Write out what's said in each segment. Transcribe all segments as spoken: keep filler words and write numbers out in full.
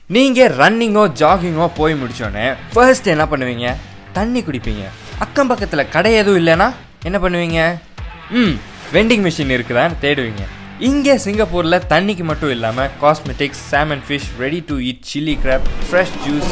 நீங்க ரன்னிங்கோ ஜாகிங்கோ போய் முடிச்சோடனே ஃபர்ஸ்ட் என்ன பண்ணுவீங்க? தண்ணி குடிப்பீங்க. அக்கம் பக்கத்தில் கடை எதுவும் இல்லைன்னா என்ன பண்ணுவீங்க? ம் வெண்டிங் மிஷின் இருக்குதான்னு தேடுவீங்க. இங்கே சிங்கப்பூரில் தண்ணிக்கு மட்டும் இல்லாமல் cosmetics, salmon fish, ready to eat, chilli crab, fresh juice,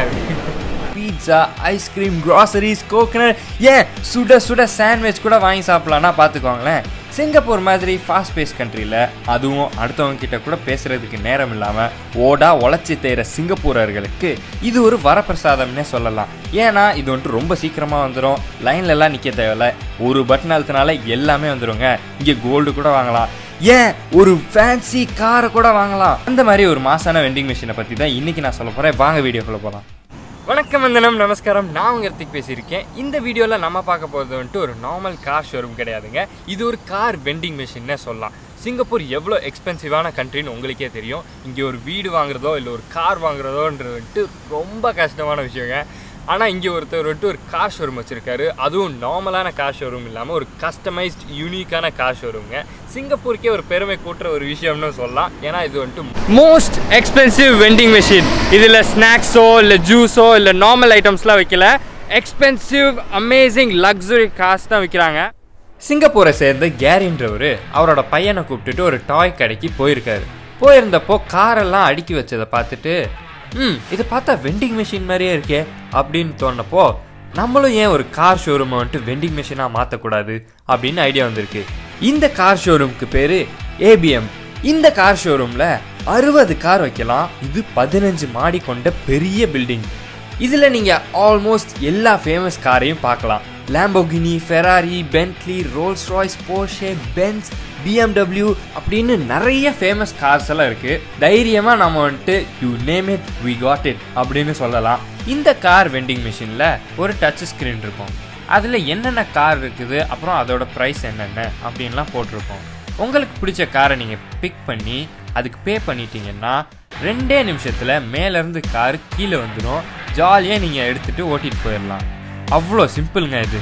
pizza, ice cream, groceries, coconut, ஏன் சுட சுட சாண்ட்விச் கூட வாங்கி சாப்பிட்லான்னா பார்த்துக்கோங்களேன். சிங்கப்பூர் மாதிரி ஃபாஸ்ட் பேஸ் கண்ட்ரியில் அதுவும் அடுத்தவங்க கிட்ட கூட பேசுகிறதுக்கு நேரம் இல்லாமல் ஓடா உழைச்சி தேர சிங்கப்பூரர்களுக்கு இது ஒரு வரப்பிரசாதம்னே சொல்லலாம். ஏன்னா இது வந்துட்டு ரொம்ப சீக்கிரமாக வந்துடும். லைன்லலாம் நிற்க தேவையில்ல. ஒரு பட்டன் அழுத்தினால எல்லாமே வந்துடுங்க. இங்கே கோல்டு கூட வாங்கலாம், ஏன் ஒரு ஃபேன்சி காரை கூட வாங்கலாம். அந்த மாதிரி ஒரு மாசான வெண்டிங் மிஷினை பற்றி தான் இன்றைக்கி நான் சொல்ல போகிறேன். வாங்க வீடியோக்குள்ளே போகலாம். வணக்கம், வந்தனம், நமஸ்காரம். நான் உங்கள் இடத்துக்கு பேசியிருக்கேன். இந்த வீடியோவில் நம்ம பார்க்க போகிறது வந்துட்டு ஒரு நார்மல் கார் ஷோரூம் கிடையாதுங்க. இது ஒரு கார் வெண்டிங் மிஷின்னே சொல்லலாம். சிங்கப்பூர் எவ்வளோ எக்ஸ்பென்சிவான கண்ட்ரின்னு உங்களுக்கே தெரியும். இங்கே ஒரு வீடு வாங்குறதோ இல்லை ஒரு கார் வாங்குறதோன்றது வந்துட்டு ரொம்ப கஷ்டமான விஷயங்க. ஆனால் இங்கே ஒருத்தர் வந்துட்டு ஒரு கார் ஷோரூம் வச்சுருக்காரு. அதுவும் நார்மலான கார் ஷோரூம் இல்லாமல் ஒரு கஸ்டமைஸ்ட் யூனிக்கான கார் ஷோரூம்ங்க. சிங்கப்பூருக்கே ஒரு பெருமை கூட்டுற ஒரு விஷயம்னு சொல்லலாம். ஏன்னா இது வந்துட்டு மோஸ்ட் எக்ஸ்பென்சிவ் வெண்டிங் மிஷின். இதில் ஸ்நாக்ஸோ இல்லை ஜூஸோ இல்லை நார்மல் ஐட்டம்ஸ்லாம் வைக்கல. எக்ஸ்பென்சிவ் அமேசிங் லக்ஸுரி கார்ஸ் தான் விற்கிறாங்க. சிங்கப்பூரை சேர்ந்த கேரின்றவர் அவரோட பையனை கூப்பிட்டுட்டு ஒரு டாய் கடைக்கு போயிருக்காரு. போயிருந்தப்போ காரெல்லாம் அடுக்கி வச்சதை பார்த்துட்டு ம் இதை பார்த்தா வெண்டிங் மிஷின் மாதிரியே இருக்கே அப்படின்னு தோணுனப்போ நம்மளும் ஏன் ஒரு கார் ஷோரூமை வந்துட்டு வெண்டிங் மிஷினாக மாற்றக்கூடாது அப்படின்னு ஐடியா வந்திருக்கு. இந்த கார் ஷோரூமுக்கு பேர் ஏபிஎம். இந்த கார் ஷோரூமில் அறுபது கார் வைக்கலாம். இது பதினஞ்சு மாடி கொண்ட பெரிய பில்டிங். இதில் நீங்கள் ஆல்மோஸ்ட் எல்லா ஃபேமஸ் காரையும் பார்க்கலாம். Lamborghini, Ferrari, Bentley, Rolls Royce, Porsche, Benz, BMW அப்படின்னு நிறைய ஃபேமஸ் கார்ஸ் எல்லாம் இருக்குது. தைரியமாக நம்ம வந்துட்டு you name it we got it அப்படின்னு சொல்லலாம். இந்த கார் வெண்டிங் மிஷினில் ஒரு டச் ஸ்க்ரீன் இருக்கும். அதில் என்னென்ன கார் இருக்குது, அப்புறம் அதோட ப்ரைஸ் என்னென்ன அப்படின்லாம் போட்டிருக்கோம். உங்களுக்கு பிடிச்ச காரை நீங்கள் பிக் பண்ணி அதுக்கு பே பண்ணிட்டீங்கன்னா ரெண்டே நிமிஷத்தில் மேலேருந்து கார் கீழே வந்துடும். ஜாலியாக நீங்கள் எடுத்துகிட்டு ஓட்டிகிட்டு போயிடலாம். அவ்வளோ சிம்பிளுங்க இது.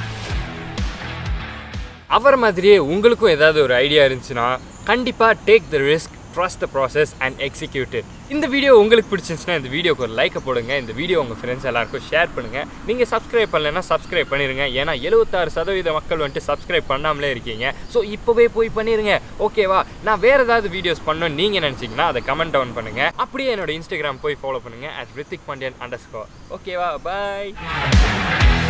அவர் மாதிரியே உங்களுக்கும் ஏதாவது ஒரு ஐடியா இருந்துச்சுன்னா கண்டிப்பாக take the risk, trust the process and execute it. இந்த வீடியோ உங்களுக்கு பிடிச்சிருந்துச்சுன்னா இந்த வீடியோக்கு ஒரு லைக்கை போடுங்க. இந்த வீடியோ உங்கள் ஃப்ரெண்ட்ஸ் எல்லாருக்கும் ஷேர் பண்ணுங்கள். நீங்கள் சப்ஸ்கிரைப் பண்ணலைன்னா சப்ஸ்கிரைப் பண்ணிடுங்க. ஏன்னா எழுபத்தாறு சதவீத மக்கள் வந்துட்டு சப்ஸ்கிரைப் பண்ணாமலே இருக்கீங்க. ஸோ இப்போவே போய் பண்ணிடுங்க, ஓகேவா? நான் வேறு ஏதாவது வீடியோஸ் பண்ணணும்னு நீங்கள் நினச்சிங்கன்னா அதை கமெண்ட் டவுன் பண்ணுங்கள். அப்படியே என்னோட இன்ஸ்டாகிராம் போய் ஃபாலோ பண்ணுங்கள் at Rithik Pandian underscore. ஓகேவா? பாய்.